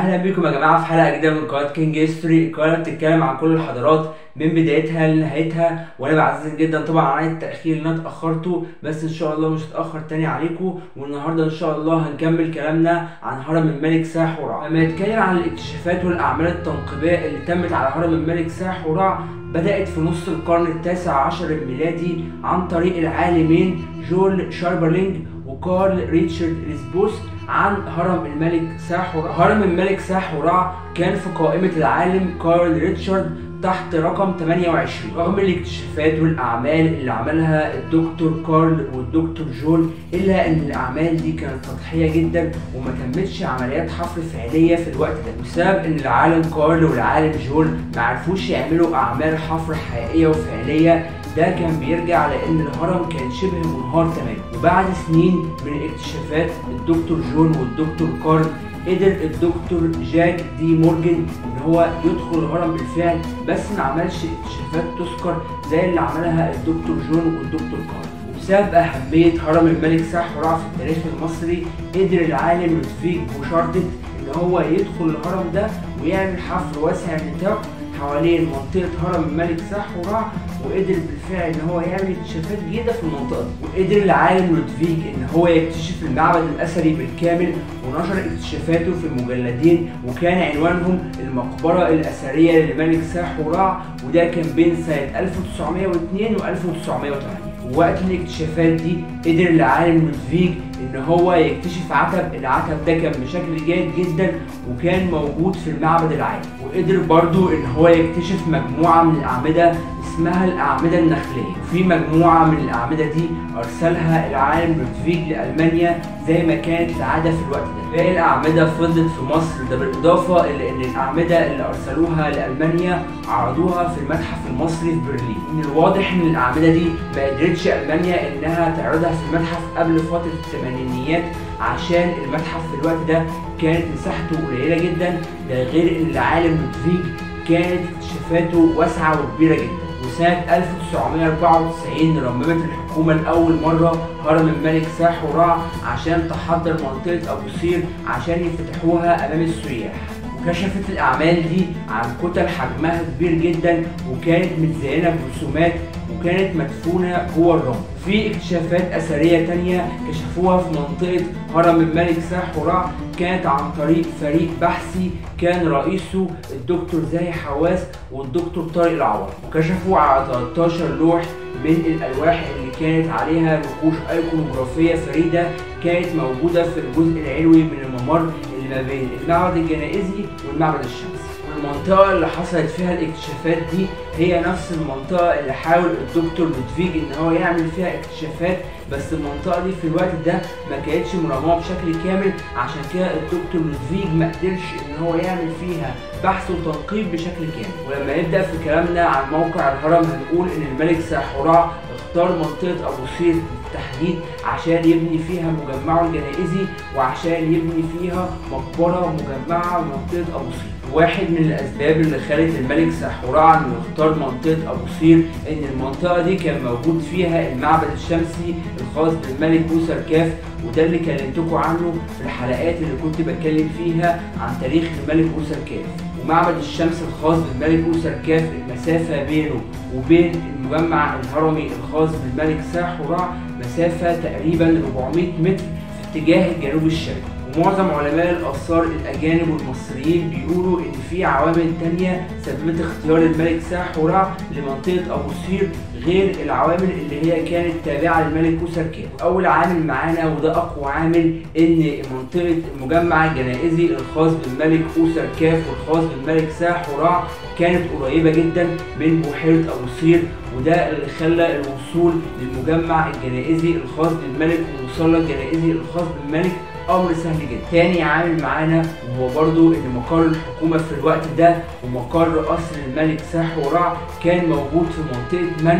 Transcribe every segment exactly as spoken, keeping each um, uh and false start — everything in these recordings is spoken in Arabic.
اهلا بيكم يا جماعه في حلقه جديده من قناه كينج هيستوري، القناه بتتكلم عن كل الحضارات من بدايتها لنهايتها. وانا بعتذر جدا طبعا عن التاخير اللي انا اتاخرته، بس ان شاء الله مش هتاخر تاني عليكم. والنهارده ان شاء الله هنكمل كلامنا عن هرم الملك ساحورع. لما نتكلم عن الاكتشافات والاعمال التنقيبيه اللي تمت على هرم الملك ساحورع، بدات في نص القرن التاسع عشر الميلادي عن طريق العالمين جول شاربرلينج وكارل ريتشارد ريسبوس عن هرم الملك ساحورع. هرم الملك ساحورع كان في قائمة العالم كارل ريتشارد تحت رقم ثمانية وعشرين. رغم الاكتشافات والاعمال اللي عملها الدكتور كارل والدكتور جول، الا ان الاعمال دي كانت سطحيه جدا وما تمتش عمليات حفر فعليه في الوقت ده، بسبب ان العالم كارل والعالم جول ما عرفوش يعملوا اعمال حفر حقيقيه وفعليه. ده كان بيرجع لان الهرم كان شبه منهار تماما. وبعد سنين من اكتشافات الدكتور جون والدكتور كارل، قدر الدكتور جاك دي مورجان ان هو يدخل الهرم بالفعل، بس ما عملش اكتشافات تذكر زي اللي عملها الدكتور جون والدكتور كارل. وبسبب اهميه هرم الملك ساحورع في التاريخ المصري، قدر العالم لودفيج بوشاردت ان هو يدخل الهرم ده ويعمل حفر واسع النطاق حوالين منطقه هرم الملك ساحورع، وقدر بالفعل ان هو يعمل اكتشافات جديده في المنطقه دي. وقدر العالم لودفيج ان هو يكتشف المعبد الاثري بالكامل، ونشر اكتشافاته في مجلدين وكان عنوانهم المقبره الاثريه للملك ساحورع، وده كان بين سنه ألف وتسعمية واثنين و ألف وتسعمية وثمانية. ووقت الاكتشافات دي قدر العالم لودفيج ان هو يكتشف عتب. العتب ده كان بشكل جيد جدا وكان موجود في المعبد العالي. وقدر برضو ان هو يكتشف مجموعه من الاعمده اسمها الاعمده النخليه، وفي مجموعه من الاعمده دي ارسلها العالم لودفيج لالمانيا زي ما كانت العاده في الوقت ده. باقي الاعمده فضلت في مصر، ده بالاضافه الى ان الاعمده اللي ارسلوها لالمانيا عرضوها في المتحف المصري في برلين. من الواضح ان الاعمده دي ما قدرتش المانيا انها تعرضها في المتحف قبل فتره الثمانينيات، عشان المتحف في الوقت ده كانت مساحته قليله جدا، ده غير ان العالم لودفيج كانت اكتشافاته واسعه وكبيره جدا. وسنة ألف وتسعمية أربعة وتسعين رممت الحكومة لأول مرة هرم الملك ساحورع عشان تحضر منطقة أبو قير عشان يفتحوها أمام السياح. وكشفت الأعمال دي عن كتل حجمها كبير جدا، وكانت متزينة برسومات، وكانت مدفونة جوه الرمل. في اكتشافات أثرية تانية كشفوها في منطقة هرم الملك ساحورع، كانت عن طريق فريق بحثي كان رئيسه الدكتور زاهي حواس والدكتور طارق العوض. وكشفوا على تلتاشر لوح من الألواح اللي كانت عليها نقوش ايقونوغرافية فريدة، كانت موجودة في الجزء العلوي من الممر اللي ما بين المعبد الجنائزي والمعبد الشمسي. المنطقة اللي حصلت فيها الاكتشافات دي هي نفس المنطقة اللي حاول الدكتور لودفيج ان هو يعمل فيها اكتشافات، بس المنطقة دي في الوقت ده ما كانتش مرممة بشكل كامل، عشان كده الدكتور لودفيج ما قدرش ان هو يعمل فيها بحث وتنقيب بشكل كامل. ولما نبدأ في كلامنا عن موقع الهرم، هنقول ان الملك ساحورع اختار منطقة ابو قير بالتحديد عشان يبني فيها مجمعه الجنائزي، وعشان يبني فيها مقبرة مجمعة منطقة ابو قير. واحد من الاسباب اللي خلت الملك ساحورع انه يختار منطقه ابو قير ان المنطقه دي كان موجود فيها المعبد الشمسي الخاص بالملك اوسركاف، وده اللي كلمتكم عنه في الحلقات اللي كنت بتكلم فيها عن تاريخ الملك اوسركاف. ومعبد الشمس الخاص بالملك اوسركاف المسافه بينه وبين المجمع الهرمي الخاص بالملك ساحورع مسافه تقريبا أربعمية متر في اتجاه الجنوب الشرقي. ومعظم علماء الآثار الأجانب والمصريين بيقولوا إن في عوامل تانية سببت اختيار الملك ساحورع لمنطقة أبو قير غير العوامل اللي هي كانت تابعة للملك اوسركاف. أول عامل معانا وده أقوى عامل إن منطقة المجمع الجنائزي الخاص بالملك اوسركاف والخاص بالملك ساحورع كانت قريبة جدا من بحيرة أبو قير، وده اللي خلى الوصول للمجمع الجنائزي الخاص بالملك والمصلى الجنائزي الخاص بالملك امر سهل جدا. تاني عامل معانا وهو برضو ان مقر الحكومه في الوقت ده ومقر قصر الملك ساحورع كان موجود في منطقه منف،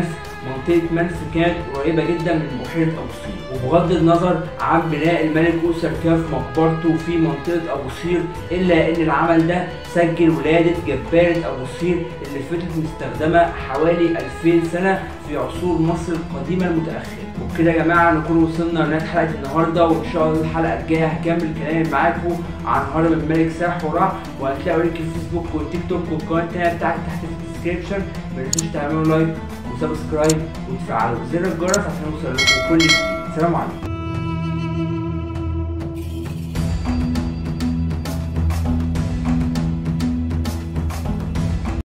منطقة منف كانت قريبة جدا من بحيرة أبو قير. وبغض النظر عن بناء الملك أوسر كاف مقبرته في منطقة أبو قير، إلا إن العمل ده سجل ولادة جبارة أبو قير اللي فضلت مستخدمة حوالي ألفين سنة في عصور مصر القديمة المتأخرة. وبكده يا جماعة نكون وصلنا لنهاية حلقة النهاردة، وإن شاء الله الحلقة الجاية هكمل كلامي معاكم عن هرم الملك ساح ورع، وهتلاقوا لينك الفيسبوك والتيك توك والقناة التانية بتاعتي تحت في الديسكريبشن. متنسوش تعملوا لايك وسبسكرايب وتفعلوا زر الجرس عشان يوصل لكم كل جديد. سلام عليكم.